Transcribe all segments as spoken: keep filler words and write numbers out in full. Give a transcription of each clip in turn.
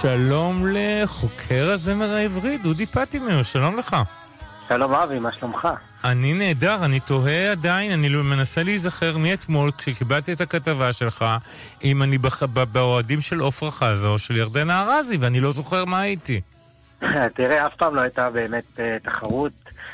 שלום לחוקר הזמר העברי, דודי פטימר, שלום לך. שלום אבי, מה שלומך? אני נהדר, אני תוהה עדיין, אני מנסה להיזכר מאתמול כשקיבלתי את הכתבה שלך, אם אני באוהדים של עופרה חזה או של ירדנה ארזי, ואני לא זוכר מה הייתי. תראה, אף פעם לא הייתה באמת תחרות.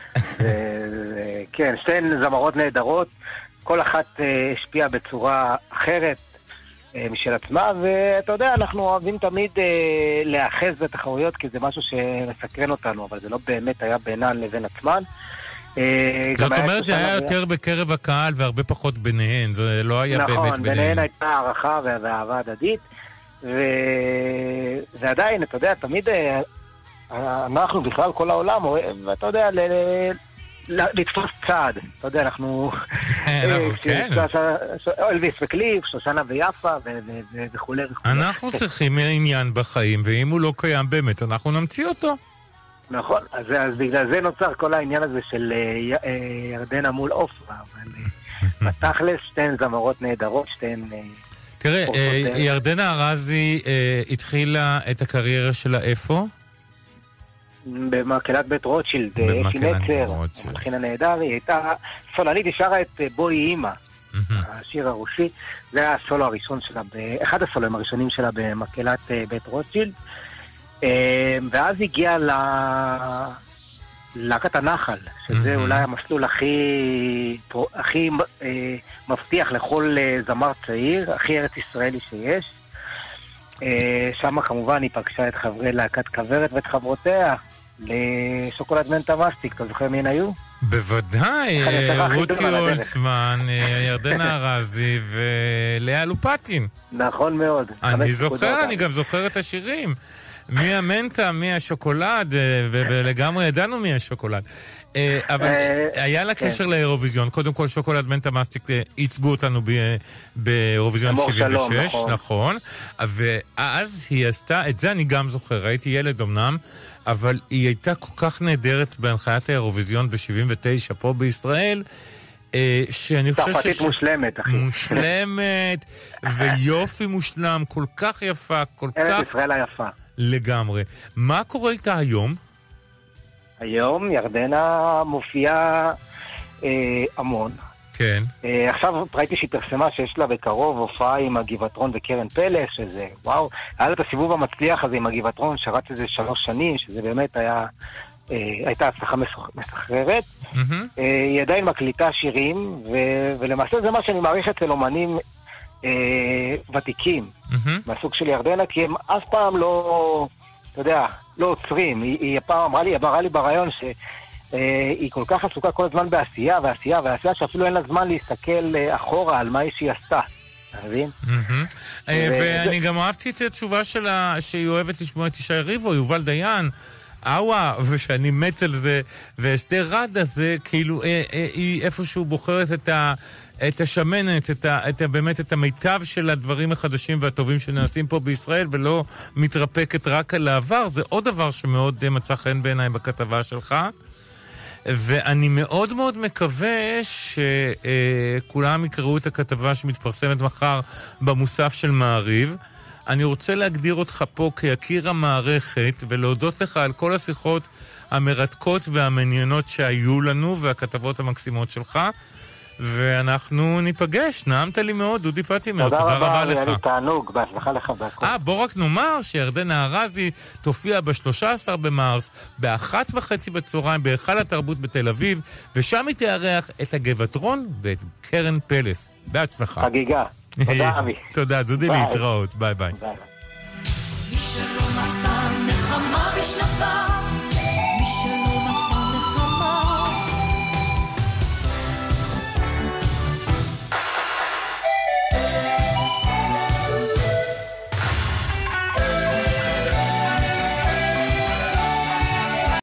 כן, שתיהן זמרות נהדרות, כל אחת השפיעה בצורה אחרת משל עצמה, ואתה יודע, אנחנו אוהבים תמיד להאחז בתחרויות, כי זה משהו שמסקרן אותנו, אבל זה לא באמת היה בינן לבין עצמן. זאת אומרת, זה היה יותר בקרב הקהל והרבה פחות ביניהן, זה לא היה באמת ביניהן. נכון, ביניהן הייתה הערכה ואהבה הדדית, ועדיין, אתה יודע, תמיד אנחנו בכלל, כל העולם, ואתה יודע, לתפוס צעד, אתה יודע, אנחנו אלוויס וקליף, שושנה ויפה וכו' וכו'. אנחנו צריכים עניין בחיים, ואם הוא לא קיים באמת, אנחנו נמציא אותו. נכון, אז בגלל זה נוצר כל העניין הזה של ירדנה מול עופרה, אבל בתכלס שתיהן זמרות נהדרות, שתיהן... תראה, ירדנה ארזי התחילה את הקריירה שלה איפה? במקהלת בית רוטשילד, אפי נצר, המלחין הנהדר, היא הייתה סולנית, היא שרה את בואי אימא, השיר הרוסי, זה היה הסולו הראשון שלה, אחד הסולוים הראשונים שלה במקהלת בית רוטשילד, ואז הגיעה להקת הנחל, שזה אולי המסלול הכי הכי מבטיח לכל זמר צעיר, הכי ארץ ישראלי שיש. שם כמובן היא פגשה את חברי להקת כוורת ואת חברותיה לשוקולד מנטה מסטיק. אתה זוכר מי היו? בוודאי, רותי אולצמן, ירדנה ארזי ולאה לופטין. נכון מאוד. אני זוכר, אני גם זוכר את השירים. מי המנטה, מי השוקולד, ולגמרי ידענו מי השוקולד. אבל היה לה קשר לאירוויזיון. קודם כל שוקולד מנטה מסטיק ייצגו אותנו באירוויזיון שבעים ושש, נכון. ואז היא עשתה, את זה אני גם זוכר, הייתי ילד אמנם, אבל היא הייתה כל כך נהדרת בהנחיית האירוויזיון ב-שבעים ותשע פה בישראל, שאני חושב צרפתית ש... מושלמת, אחי. מושלמת, ויופי מושלם, כל כך יפה, כל כך... ארץ ישראל היפה. לגמרי. מה קורה איתה היום? היום ירדנה מופיעה אה, המון. כן. אה, עכשיו ראיתי שהיא פרסמה שיש לה בקרוב הופעה עם הגבעתרון וקרן פלס, שזה וואו, היה לה את הסיבוב המצליח הזה עם הגבעתרון, שרץ איזה שלוש שנים, שזה באמת היה, אה, הייתה הצלחה מסחררת. Mm-hmm. אה, היא עדיין מקליטה שירים, ו, ולמעשה זה מה שאני מעריך אצל אומנים אה, ותיקים, mm-hmm. מהסוג של ירדנה, כי הם אף פעם לא, אתה יודע, לא עוצרים. היא, היא הפעם אמרה לי, אמרה לי ברעיון שהיא כל כך עסוקה כל הזמן בעשייה ועשייה ועשייה, שאפילו אין לה זמן להסתכל אחורה על מה שהיא עשתה. אתה מבין? ואני גם אהבתי את התשובה שלה, שהיא אוהבת לשמוע את ישי ריבו, יובל דיין, אווה, ושאני מת על זה, ואסתר רדה, זה כאילו, היא איפשהו בוחרת את ה... את השמנת, את ה, את ה, באמת את המיטב של הדברים החדשים והטובים שנעשים פה בישראל, ולא מתרפקת רק על העבר. זה עוד דבר שמאוד מצא חן בעיניי בכתבה שלך. ואני מאוד מאוד מקווה שכולם יקראו את הכתבה שמתפרסמת מחר במוסף של מעריב. אני רוצה להגדיר אותך פה כיקיר המערכת, ולהודות לך על כל השיחות המרתקות והמעניינות שהיו לנו, והכתבות המקסימות שלך. ואנחנו ניפגש. נעמת לי מאוד, דודי פטימר. תודה, תודה רבה, רבה לך. היה לי תענוג, בהצלחה לך בהכל. אה, בוא רק נאמר שירדנה ארזי תופיע ב-שלושה עשר במרס, באחת וחצי בצהריים, בהיכל התרבות בתל אביב, ושם היא תארח את הגבעתרון ואת קרן פלס. בהצלחה. חגיגה. תודה, אבי. תודה, דודי, להתראות. ביי ביי. ביי.